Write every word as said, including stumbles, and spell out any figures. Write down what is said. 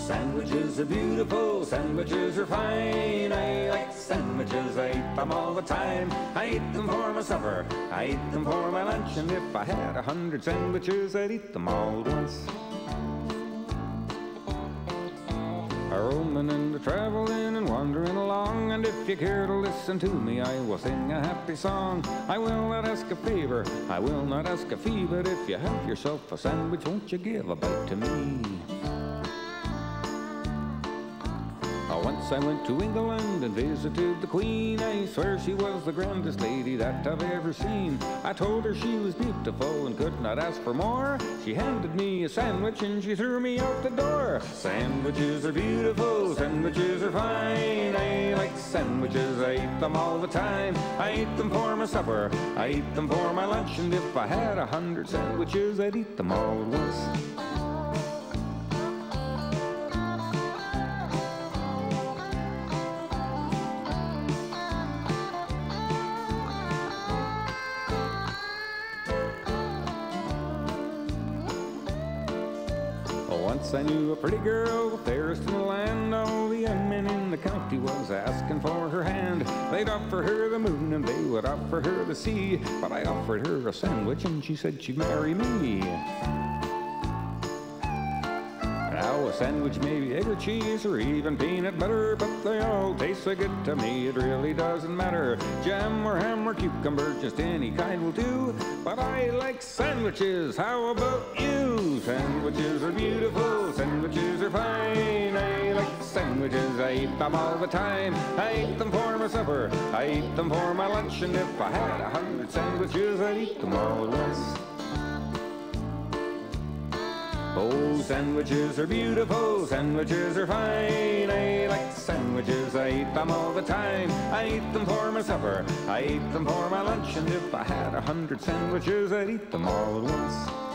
Sandwiches are beautiful, sandwiches are fine. I like sandwiches, I eat them all the time. I eat them for my supper, I eat them for my lunch, and if I had a hundred sandwiches, I'd eat them all at once. Roaming and traveling and wandering along, and if you care to listen to me, I will sing a happy song. I will not ask a favor, I will not ask a fee, but if you have yourself a sandwich, won't you give a bite to me? Once I went to England and visited the Queen. I swear she was the grandest lady that I've ever seen. I told her she was beautiful and could not ask for more. She handed me a sandwich and she threw me out the door. Sandwiches are beautiful, sandwiches are fine. I like sandwiches, I eat them all the time. I eat them for my supper, I eat them for my lunch, and if I had a hundred sandwiches, I'd eat them all at once. Once I knew a pretty girl, the fairest in the land. All the young men in the county was asking for her hand. They'd offer her the moon and they would offer her the sea, but I offered her a sandwich and she said she'd marry me. Now a sandwich may be egg or cheese or even peanut butter, but they all taste so good to me it really doesn't matter. Jam or ham or cucumber, just any kind will do, but I like sandwiches, how about you? Sandwiches are beautiful, sandwiches are fine. I like sandwiches, I eat them all the time. I eat them for my supper, I eat them for my lunch, and if I had a hundred sandwiches, I'd eat them all at once. Oh, sandwiches are beautiful, sandwiches are fine. I like sandwiches, I eat them all the time. I eat them for my supper, I eat them for my lunch, and if I had a hundred sandwiches, I'd eat them all at once.